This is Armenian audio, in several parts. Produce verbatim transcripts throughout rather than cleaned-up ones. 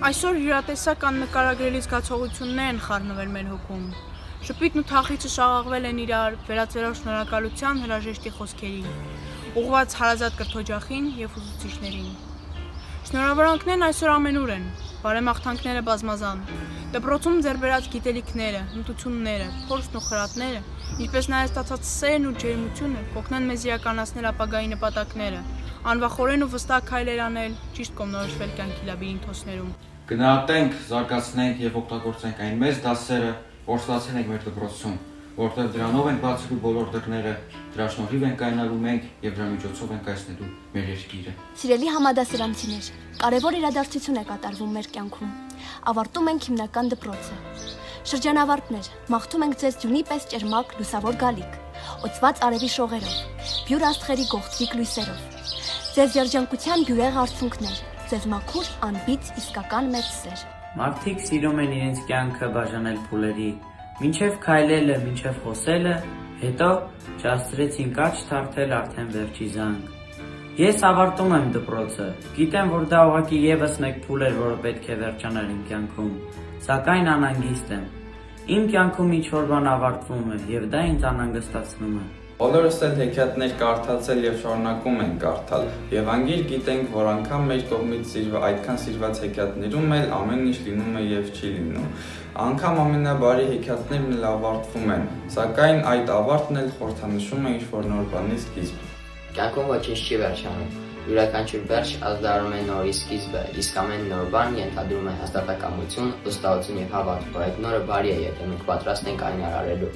Այսօր հյուրատեսական նկարագրելի զգացողություններ են խառնվել մեր հոգում։ Շփիտն ու թախիծը շաղաղվել են իրար, վերածվելով շնորհակալության հրաժեշտի խոսքերի, ուղղված հարազատ կրթօջախին և ուսուցիչներին։ Շնորհավորանքներն այսօր ամենուր են, բարեմաղթանքները բազմազան։ Դպրոցում ձեռք բերած գիտելիքները, հմտությունները, փորձն ու խրատները, ինչպես նաև ստացած սերն ու ջերմությունը կօգնեն մեզ իրականացնել ապագայի նպատակները, անվախորեն ու վստահ քայլեր անել, ճիշտ կողմնորոշվել կյանքի լաբիրինթոսներում։ Գնահատենք, զարգացնենք և օգտագործենք այն մեծ դասերը, որ ստացել ենք մեր դպրոցում, որտեղ դրանով ենք բացելու բոլոր դռները, դրա շնորհիվ ենք կայանալու մենք և դրա միջոցով ենք կայացնելու մեր երկիրը։ Սիրելի համադասարանցիներ, կարևոր իրադարձություն է կատարվում մեր կյանքում։ Ավարտում ենք հիմնական դպրոցը։ Շրջանավարտներ, մաղթում ենք ձեզ ձյունի պես ճերմակ լուսավոր գալիք, օծված արևի շողերով, բյուր աստղերի գողտրիկ լույսերով, ձեզ երջանկության բյուրեղ արցունքներ, ձեզ մաքուր անբիծ իսկական մեծ սեր։ Մարդիկ սիրում են իրենց կյանքը բաժանել փուլերի, մինչև քայլելը, մինչև խոսելը, հետո չհասցրեցին կաչ թարթել արդեն վերջի զանգ։ Ես ավարտում եմ դպրոցը, գիտեմ, որ դա ուղղակի ևս մեկ փուլ էր, որը պետք է վերջանար իմ կյանքում, սակայն անհանգիստ եմ։ Իմ կյանքում ինչ-որ բան ավարտվում է, և դա ինձ անհանգստացնում է։ Բոլորս էլ հեքիաթներ կարդացել և շարունակում ենք կարդալ, և անգիր գիտենք, որ անգամ մեր կողմից այդքան սիրված հեքիաթներում էլ ամեն ինչ լինում է և չի լինում։ Անգամ ամենաբարի հեքիաթներն էլ ավարտվում են, սակայն այդ ավարտն էլ խորհրդանշում է ինչ-որ նոր բանի սկիզբ։ Կյանքում ոչինչ չի վերջանում։ Յուրաքանչյուր վերջ ազդարում է նորի սկիզբը, իսկ ամեն նոր բան ենթադրում է հաստատակամություն, վստահություն և հավատ, որ այդ նորը բարի է, եթե մենք պատրաստ ենք այն արարելու։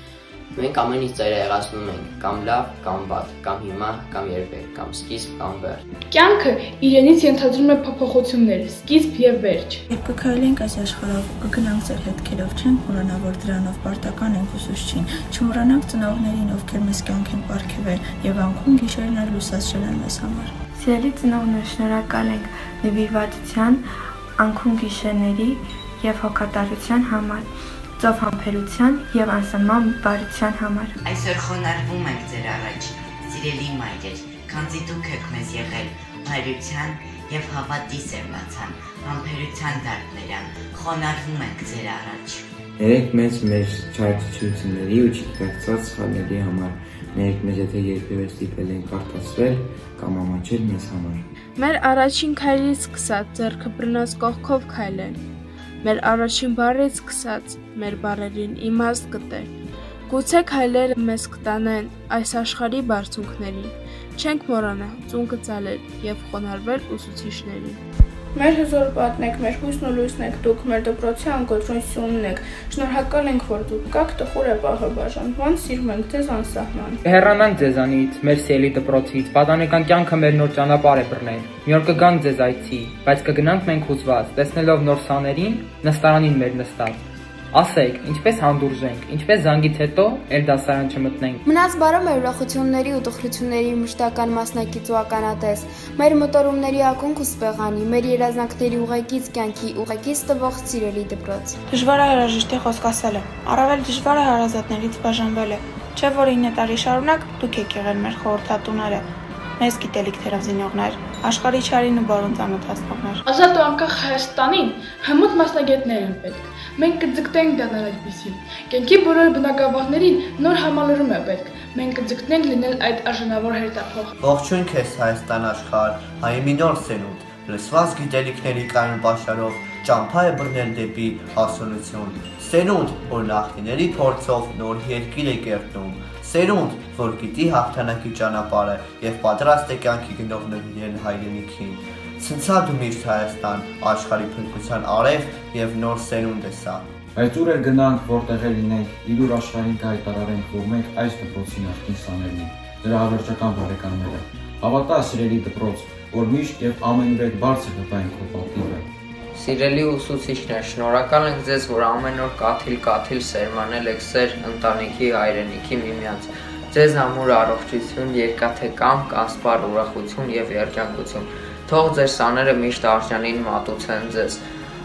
Մենք ամեն ինչ ծայրահեղացնում ենք, կամ լավ, կամ վատ, կամ հիմա, կամ երբեք, կամ սկիզբ, կամ վերջ։ Կյանքը իրենից ենթադրում է փոփոխություններ, սկիզբ և վերջ։ Երբ կքայլենք այս աշխարհով, կգնանք ձեր հետքերով, չենք մոռանա, որ դրանով պարտական ենք ուսուցչին, չմոռանանք ծնողներին, ովքեր մեզ կյանք են պարգևել, և անքուն գիշերն էլ լուսացրել են մեզ համար։ Սիրելի ծնողներ, շնորհակալ ենք նվիրվածության, անքուն գիշերների և հոգատարության համար, ծով համբերության և անսահման բարության համար։ Այսօր խոնարհվում ենք ձեր առաջ, սիրելի մայրեր, քանզի դուք եք մեզ եղել մայրության և հավատի սերմացան, համբերության դարբներան, խոնարհվում ենք ձեր առաջ։ Ներեք մեզ մեր չարչությունների ու չկարծած սխալների համար, ներեք մեզ, եթե երբևէ ստիպել են կարդացվել կամ ամաչել մեզ համար։ Մեր առաջին քայլից սկսած ձեռքը բռնած կողքով քայլել, մեր առաջին բառից սկսած մեր բառերին իմաստ գտել։ Գուցե քայլերը մեզ կտանեն այս աշխարհի բարձունքներին, չենք մոռանա ծունկը ծալել և խոնարհվել ուսուցիչներին։ Մեր հզոր պատն եք, մեր հույսն ու լույսն եք դուք, մեր դպրոցի անկոտրուն սյունն եք, շնորհակալ ենք, որ դուք կաք, տխուր է պահը բաժանման, սիրում ենք ձեզ անսահման։ Կհեռանանք ձեզանից, մեր սիրելի դպրոցից, պատանեկան կյանքը մեր նոր ճանապարհ է բռնել։ Մի օր կգանք ձեզ այցի, բայց կգնանք մենք հուզված, տեսնելով նոր սաներին, նստարանին մեր նստած։ Ասեք, ինչպես հանդուրժենք, ինչպես զանգից հետո էլ դասարան չմտնենք։ Մնաց բարով մեր ուրախությունների ու տխրությունների մշտական մասնակից ու ականատես, մեր մտորումների ակունք ու սպեղանի, մեր երազանքների ուղեկից կյանքի ուղեկից տվող սիրելի դպրոց։ Դժվար է հրաժեշտի խոսք ասելը, առավել դժվար է հարազատներից բաժանվելը, չէ՞ որ ինը տարի շարունակ դուք եք եղել մեր խորհրդատուները, մեզ գիտելիքներով զինողներ, աշխարհի չարին ու բարուն ծանոթացնողներ։ Ազատ ու անկախ Հայաստանին հմուտ մասնագետներ են պետք։ Մենք կձգտենք դառնալ այդպիսին։ Կյանքի բոլոր բնագավառներին նոր համալրում է պետք։ Մենք կձգտենք լինել այդ արժանավոր հերթափոխ։ Ողջույն քեզ Հայաստան աշխարհ, հայ մի նոր սերունդ, լսված գիտելիքների կայուն պաշարով ճամփա է բռնել դեպի հասունություն։ Սերունդ, որ նախնիների փորձով նոր երկիր է կերտում։ Սերունդ, որ գիտի հաղթանակի ճանապարհը և պատրաստ է կյանքի գնով նվիրել հայրենիքին։ Ցնցած ու միշտ Հայաստան, աշխարհի փրկության արև և նոր սերունդ է սա։ Այդ ուր էլ գնանք, որտեղ էլ լինենք, իրուր աշխարհին կհայտարարենք, որ մենք այս դպրոցի նախկին սաներն ենք, դրա հավերժական բարեկամները։ Հավատա, սիրելի դպրոց, որ միշտ և ամենուր այդ բարձր կտայինք քո պատիվը։ Սիրելի ուսուցիչներ, շնորհակալ ենք ձեզ, որ ամեն օր կաթիլ-կաթիլ սերմանել եք սեր ընտանիքի, հայրենիքի միմյանց։ Ձեզ ամուր առողջություն, երկաթե կամք, անսպառ ուրախություն և երջանկություն։ Թող ձեր սաները միշտ արժանին մատուցեն ձեզ։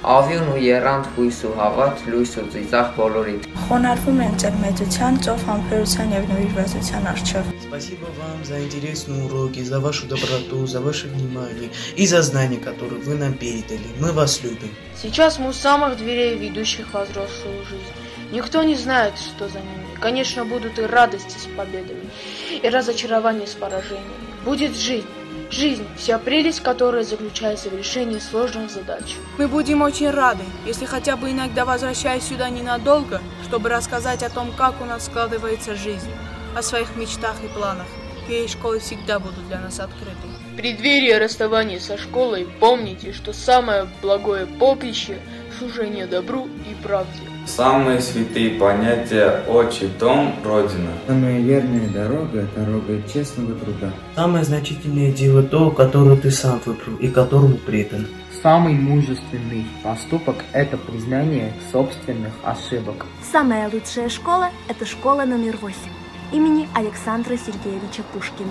Ավյուն ու եռանդ հույս ու հավատ, լույս ու ծիծաղ բոլորիդ։ Խոնարհվում ենք ձեր մեծության, ծով համբերության եւ նվիրվածության առջև։ Спасибо вам за интересные уроки, за вашу доброту, за ваше внимание и за знания, которые вы нам передали. Мы вас любим. Сейчас мы у самых дверей, ведущих во взрослую жизнь. Никто не знает, что за ними. Конечно, будут и радости с победами, и разочарования с поражениями. Будет жизнь. Жизнь, вся прелесть которой заключается в решении сложных задач. Мы будем очень рады, если хотя бы иногда возвращаясь сюда ненадолго, чтобы рассказать о том, как у нас складывается жизнь, о своих мечтах и планах. Двери школы всегда будут для нас открыты. В преддверии расставания со школой помните, что самое благое поприще – служение добру и правде. Самые святые понятия «отчий дом», «родина». Самая верная дорога – дорога честного труда. Самое значительное дело то, которое ты сам выбрал и которому предан. Самый мужественный поступок – это признание собственных ошибок. Самая лучшая школа – это школа номер восемь имени Александра Сергеевича Пушкина.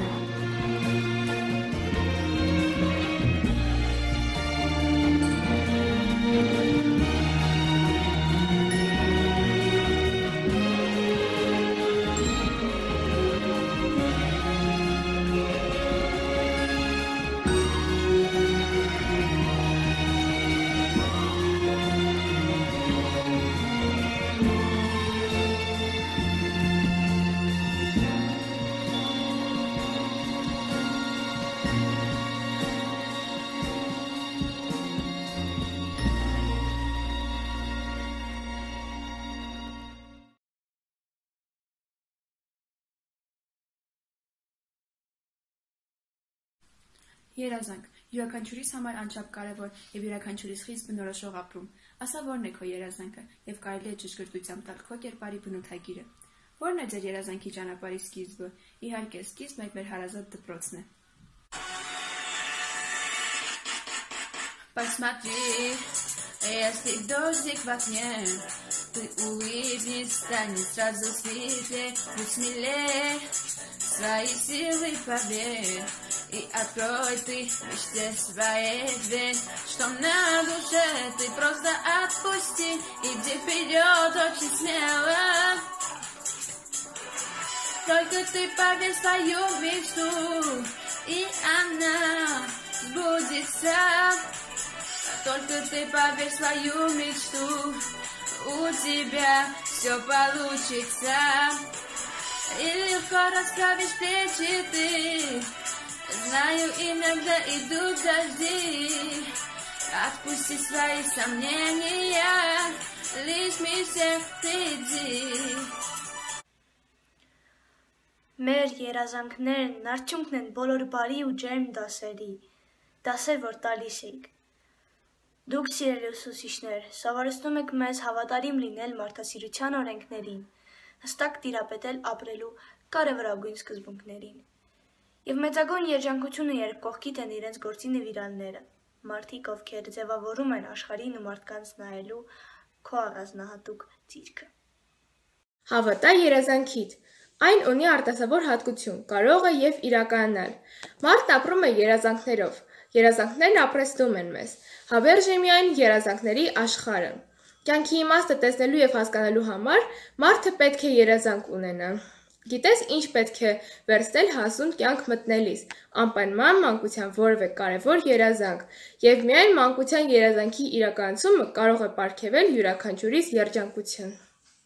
Երազանք յուրաքանչյուրիս համար անչափ կարևոր եւ յուրաքանչյուրիս խիստ բնորոշող ապրում։ Ասա որն է քո երազանքը եւ կարելի է ճշգրտությամբ տալ քո կերպարի բնութագիրը։ Որն է ձեր երազանքի ճանապարհի սկիզբը։ Իհարկե, սկիզբն այդ մեր հարազատ допросն է։ Посмотри, если дождик в окне, ты улыбнись, станет сразу светлее, будь смелее, свои силы поверь, и открой ты в мечте своей дверь, что на душе ты просто отпусти, иди вперед очень смело. Только ты поверь в свою мечту, и она сбудется. Только ты поверь в свою мечту, у тебя все получится. И легко расправишь плечи ты. Знаю, иногда идут дожди. Отпусти свои сомнения, лишь вместе иди. Մեր երազանքներն արդյունքն են բոլոր բարի ու ջերմ դասերի, դասեր, որ տալիս էիք։ Դուք սիրելի ուսուցիչներ, սովորեցնում եք մեզ հավատարիմ լինել մարդասիրության օրենքներին, հստակ տիրապետել ապրելու կարևորագույն սկզբունքներին։ Եվ մեծագույն երջանկությունը, երբ կողքիդ են իրենց գործի նվիրալները, մարդիկ, ովքեր ձևավորում են աշխարհին ու մարդկանց նայելու քո առանձնահատուկ ծիրքը։ Հավատա երազանքիդ։ Այն ունի արտասովոր հատկություն, կարող է եւ իրականանալ։ Մարդն ապրում է երազանքներով, երազանքներն ապրեցնում են մեզ։ Հավերժ է միայն երազանքների աշխարհը։ Կյանքի իմաստը տեսնելու եւ հասկանալու համար մարդը պետք է երազանք ունենա։ Գիտես ինչ պետք է վերցնել հասուն կյանք մտնելիս, անպայման մանկության որևէ կարևոր երազանք, եւ միայն մանկության երազանքի իրականացումը կարող է պարգևել յուրաքանչյուրիս երջանկություն։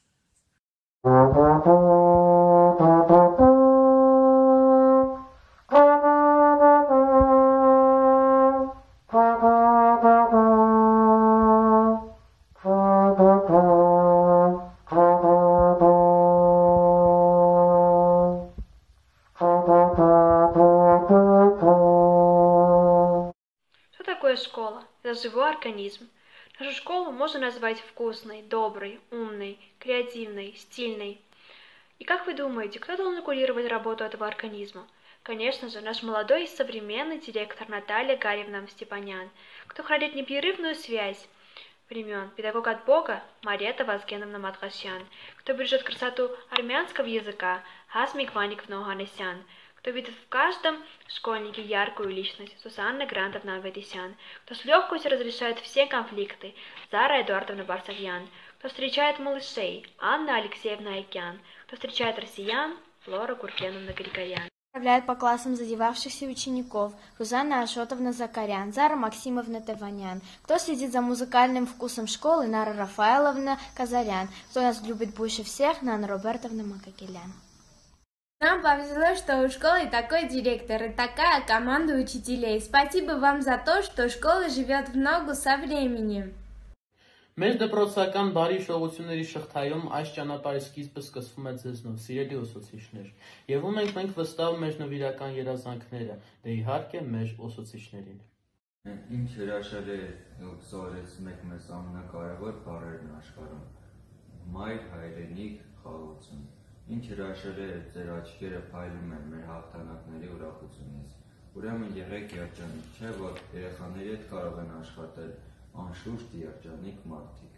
Школа – это живой организм. Нашу школу можно назвать вкусной, доброй, умной, креативной, стильной. И как вы думаете, кто должен курировать работу этого организма? Конечно же, наш молодой и современный директор Наталья Гарьевна Степанян, кто хранит непрерывную связь времен, педагог от Бога Марета Вазгеновна Матрасян, кто бережет красоту армянского языка Хасмик Ваниковна Оганесян, кто кто видит в каждом школьнике яркую личность, Сусанна Грантовна Аветисян, кто с легкостью разрешает все конфликты, Зара Эдуардовна Барсакьян, кто встречает малышей, Анна Алексеевна Айкян, кто встречает россиян, Флора Куркеновна Григорян. Управляет по классам задевавшихся учеников Рузанна Ашотовна Закарян, Зара Максимовна Таванян. Кто следит за музыкальным вкусом школы, Нара Рафаэловна Казарян. Кто нас любит больше всех, Нана Робертовна Макакелян. Нам повезло, что у школы такой директор и такая команда учителей. Спасибо вам за то, что школа живет в ногу со временем. Մեր դպրոցական բարի շողությունների շղթայում այս ճանապարհի սկիզբը սկսվում է ձեզնով, սիրելի ուսուցիչներ, եւ ում ենք մենք վստահում մեր նվիրական երազանքները, դե իհարկե մեր ուսուցիչներին։ Ինչ հրաշալի զորեց մեկ մեզ ամենակարևոր բառերն աշխարհում՝ մայր, հայրենիք, խաղաղություն։ Ինչ հրաշալի է ձեր աչքերը փայլում են մեր հաղթանակների ուրախությունից։ Ուրեմն եղեք երջանիկ, չէ՞ որ երեխաների հետ կարող են աշխատել անշուշտ երջանիկ մարդիկ։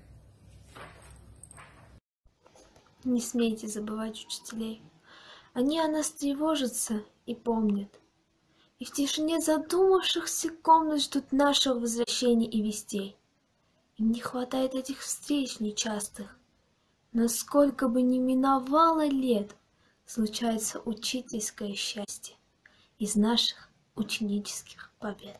Не смейте забывать учителей. Они о нас тревожатся и помнят. И в тишине задумавшихся комнат ждут нашего возвращения и вестей. Им не хватает этих встреч нечастых. Но сколько бы ни миновало лет, случается учительское счастье из наших ученических побед.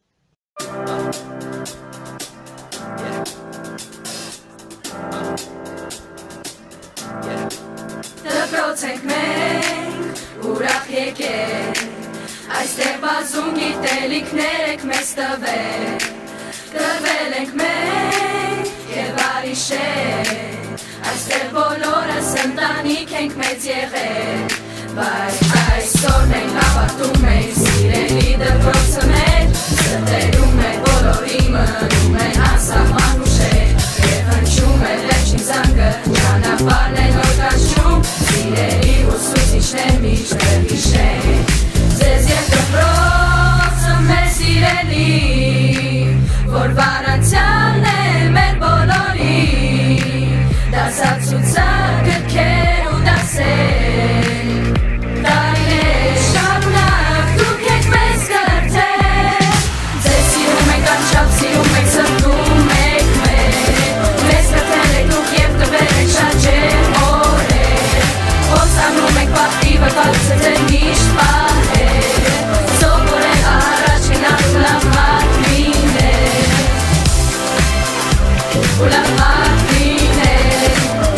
Դպրոց ենք մենք, ուրախ եկեք, այստեղ բազում գիտելիքներ եք մեզ տվել, կրվել ենք մենք և արիշեք, այստեղ բոլորս ընտանիք ենք մեծ եղել, բայց այսօր մենք ավարտում ենք սիրելի դպրոցը մեր, սրտերում մեր բոլորի մնում են անսահման ուշեր, և հնչում է վերջին զանգը, ճանապարհն է նոր կաշում, սիրելի ուսուցիչներ միշտ կհիշենք, ձեզ և դպրոցը մեր սիրելի, որ վարանցյալն է մեր բոլորի, դասացուցակ գրքեր ու դասեր, տարիներ շարունակ դուք եք մեզ կրթել, ձեզ սիրում ենք անչափ սիրում ենք սրտում եք մեր, մեզ կրթել եք դուք և տվել եք շատ ջեր օրեր, ոսանում եք պատիվը բացը ձեր միշտ պահել, սովորել առաջ գնալ ու լավ մարդ լինել, ու լավ մարդ լինել,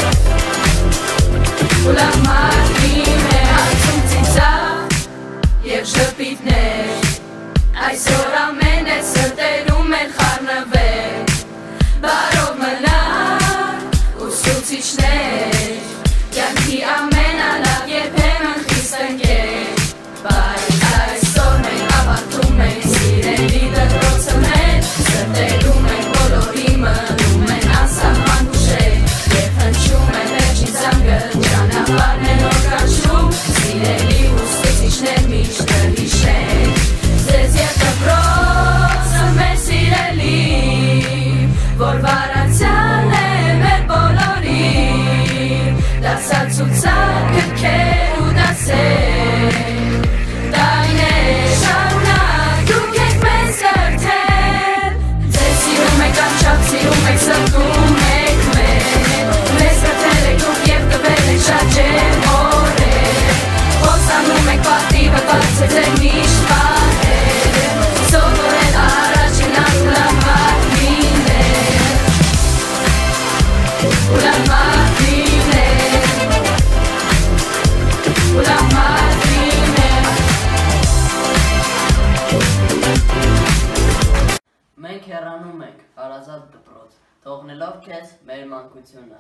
ու լավ մարդ լինել, հարցում ծիծաղ և ժպիտներ, այսօր ամեն է սրտերում էլ խառնվել, բարով մնալ ուսուցիչներ, կյանքի ամենալավ երբեմն խիստ ընկեր, բայց այսօր մենք ավարտում ենք սիրելի դպրոցը մեր, սրտերում ենք բոլորի մնում են անսահման ուշեր, և հնչում է վերջին զանգը, ճանապարհն է նոր կաշում, սիրելի ուսուցիչներ միշտ կհիշենք, ձեզ և դպրոցը մեր սիրելի, որ վարանցյալն է մեր բոլորի, դասացուցակ գրքեր ու դասեր, տարիներ շարունակ դուք եք մեզ կրթել, ձեզ սիրում եք անչափ սիրում եք սրտում եք մեր, մեզ կրթել եք դուք և տվել եք շատ ջեր օրեր, ոսանում եք պատիվը բացը ձեր միշտ պահել, սովորել առաջ գնալ ու լավ մարդ լինել, ու լավ մարդ լինել, ու լավ մարդ լինել։ Մենք հեռանում ենք հարազատ դպրոց, թողնելով քեզ մեր մանկությունը։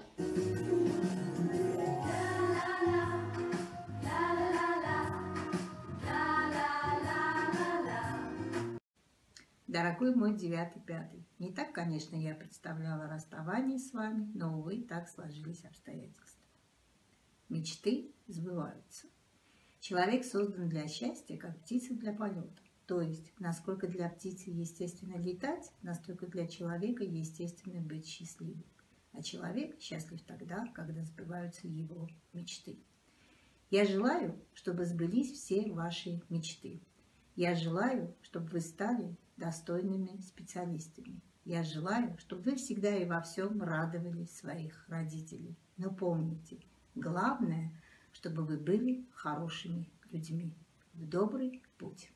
Дорогой мой девятый, пятый, не так, конечно, я представляла расставание с вами, но, увы, так сложились обстоятельства. Мечты сбываются. Человек создан для счастья, как птица для полета. То есть, насколько для птицы естественно летать, настолько для человека естественно быть счастливым. А человек счастлив тогда, когда сбываются его мечты. Я желаю, чтобы сбылись все ваши мечты. Я желаю, чтобы вы стали достойными специалистами. Я желаю, чтобы вы всегда и во всем радовали своих родителей. Но помните, главное, чтобы вы были хорошими людьми. В добрый путь.